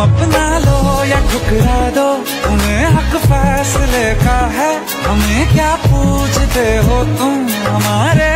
अपना लो या ठुकरा दो, तुम्हें हक फैसले का है। हमें क्या पूछते हो तुम हमारे